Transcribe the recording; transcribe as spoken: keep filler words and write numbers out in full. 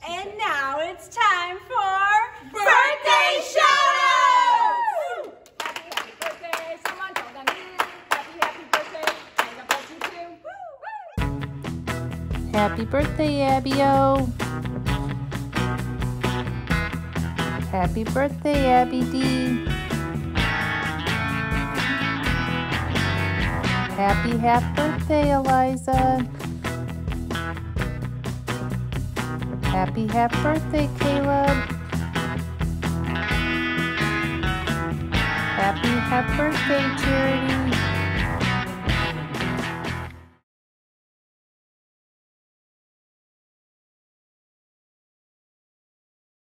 And now it's time for birthday shout-outs! Happy, happy birthday, someone told them you. Happy, happy birthday, and a birthday too. Woo! Happy birthday, Abby-O. Happy birthday, Abby D. Happy half birthday, Eliza. Happy half birthday, Caleb. Happy half birthday, Charity.